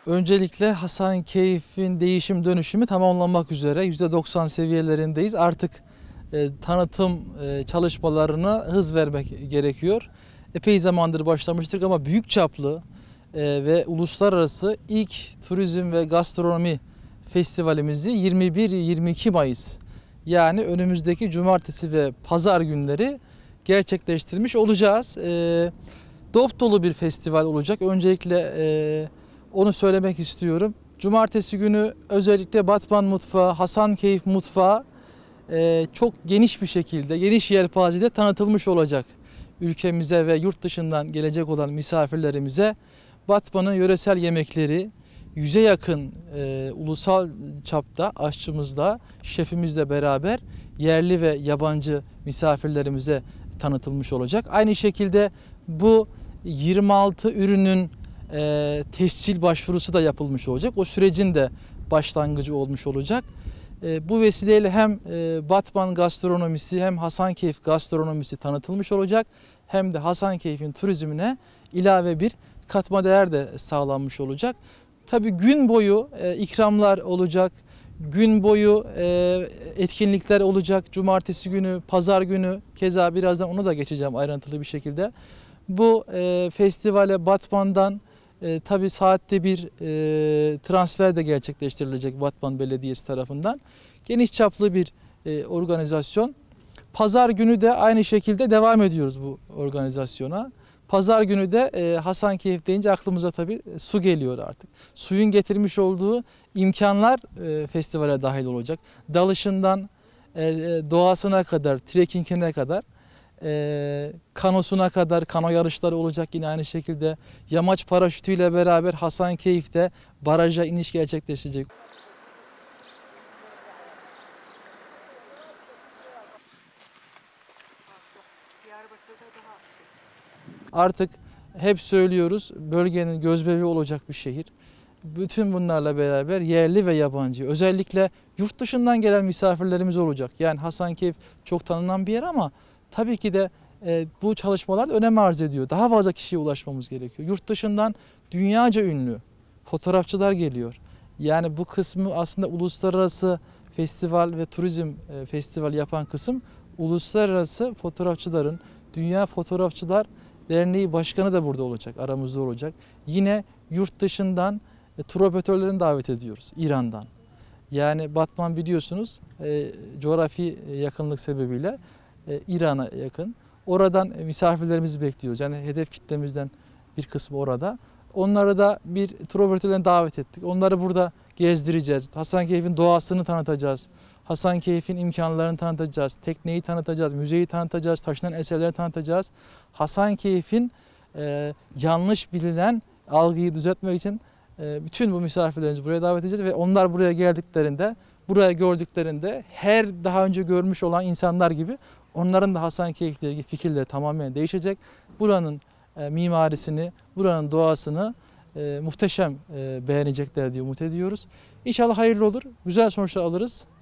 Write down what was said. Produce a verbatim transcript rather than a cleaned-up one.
Öncelikle Hasankeyf'in değişim dönüşümü tamamlanmak üzere yüzde doksan seviyelerindeyiz. Artık e, tanıtım e, çalışmalarına hız vermek gerekiyor. Epey zamandır başlamıştık ama büyük çaplı e, ve uluslararası ilk turizm ve gastronomi festivalimizi yirmi bir yirmi iki Mayıs yani önümüzdeki cumartesi ve pazar günleri gerçekleştirmiş olacağız. E, dop dolu bir festival olacak. Öncelikle e, onu söylemek istiyorum. Cumartesi günü özellikle Batman mutfağı, Hasankeyf mutfağı e, çok geniş bir şekilde, geniş yelpazede tanıtılmış olacak. Ülkemize ve yurt dışından gelecek olan misafirlerimize Batman'ın yöresel yemekleri, yüze yakın e, ulusal çapta aşçımızla, şefimizle beraber yerli ve yabancı misafirlerimize tanıtılmış olacak. Aynı şekilde bu yirmi altı ürünün e, tescil başvurusu da yapılmış olacak. O sürecin de başlangıcı olmuş olacak. E, bu vesileyle hem e, Batman gastronomisi hem Hasankeyf gastronomisi tanıtılmış olacak. Hem de Hasankeyf'in turizmine ilave bir katma değer de sağlanmış olacak. Tabii gün boyu e, ikramlar olacak. Gün boyu e, etkinlikler olacak. Cumartesi günü, pazar günü keza birazdan ona da geçeceğim ayrıntılı bir şekilde. Bu e, festivale Batman'dan e, tabii saatte bir e, transfer de gerçekleştirilecek Batman Belediyesi tarafından. Geniş çaplı bir e, organizasyon. Pazar günü de aynı şekilde devam ediyoruz bu organizasyona. Pazar günü de e, Hasankeyf deyince aklımıza tabii su geliyor artık. Suyun getirmiş olduğu imkanlar e, festivale dahil olacak. Dalışından e, doğasına kadar, trekkingine kadar, e, kanosuna kadar kano yarışları olacak yine aynı şekilde. Yamaç paraşütüyle beraber Hasankeyf'te baraja iniş gerçekleşecek. Artık hep söylüyoruz, bölgenin gözbebeği olacak bir şehir. Bütün bunlarla beraber yerli ve yabancı, özellikle yurt dışından gelen misafirlerimiz olacak. Yani Hasankeyf çok tanınan bir yer ama tabii ki de e, bu çalışmalar önem arz ediyor. Daha fazla kişiye ulaşmamız gerekiyor. Yurt dışından dünyaca ünlü fotoğrafçılar geliyor. Yani bu kısmı aslında uluslararası festival ve turizm e, festival yapan kısım uluslararası fotoğrafçıların, Dünya Fotoğrafçılar Derneği Başkanı da burada olacak, aramızda olacak. Yine yurt dışından e, tur operatörlerini davet ediyoruz, İran'dan. Yani Batman biliyorsunuz e, coğrafi yakınlık sebebiyle e, İran'a yakın. Oradan e, misafirlerimizi bekliyoruz. Yani hedef kitlemizden bir kısmı orada. Onları da bir tur operatörlerine davet ettik. Onları burada gezdireceğiz. Hasankeyf'in doğasını tanıtacağız. Hasankeyf'in imkanlarını tanıtacağız. Tekneyi tanıtacağız, müzeyi tanıtacağız, taşınan eserleri tanıtacağız. Hasankeyf'in e, yanlış bilinen algıyı düzeltmek için e, bütün bu misafirlerimizi buraya davet edeceğiz ve onlar buraya geldiklerinde, buraya gördüklerinde her daha önce görmüş olan insanlar gibi onların da Hasankeyf'le ilgili fikirleri tamamen değişecek. Buranın e, mimarisini, buranın doğasını e, muhteşem e, beğenecekler diye umut ediyoruz. İnşallah hayırlı olur, güzel sonuçlar alırız.